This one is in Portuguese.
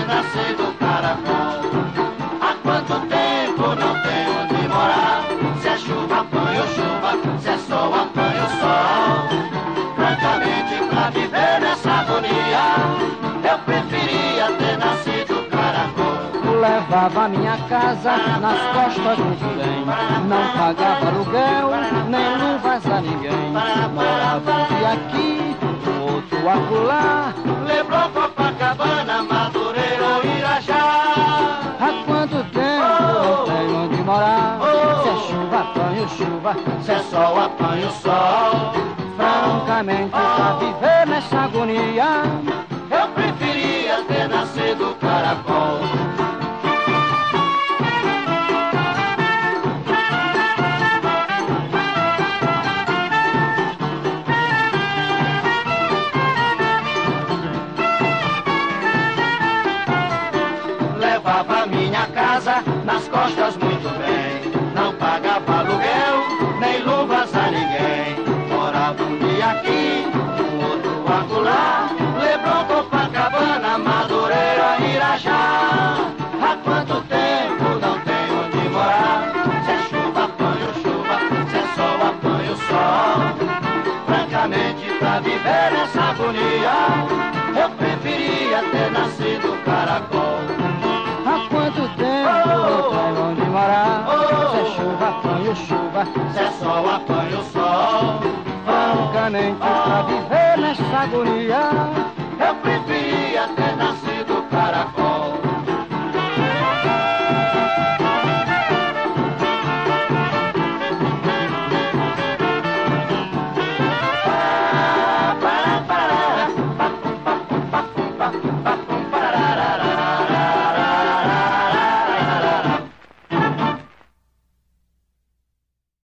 nascido caracol. Há quanto tempo não tenho onde morar? Se é chuva, apanho chuva, se é sol, apanho sol. Francamente, pra viver nessa agonia, eu preferia ter nascido caracol. Levava minha casa nas costas muito bem, não pagava aluguel, nem luvas a ninguém. Morava um dia aqui, outro acolá, Leblon, Copacabana, Madureira ou Irajá. há quanto tempo não tenho onde morar? Se é chuva, apanho chuva, Se é sol, apanho sol. francamente, pra viver nessa agonia, Eu preferia ter nascido caracol. Levava minha casa nas costas muito bem, não pagava aluguel, nem luvas a ninguém. Morava um dia aqui, um outro acolá, Leblon, Copacabana, Madureira, Irajá. Há quanto tempo não tenho onde morar? Se é chuva, apanho chuva, se é sol, apanho sol. Francamente, pra viver nessa agonia, eu preferia ter nascido caracol. há quanto tempo não tenho onde morar? Se é chuva, apanho chuva, Se é sol, apanho sol. francamente, pra viver nessa agonia, Eu preferia ter nascido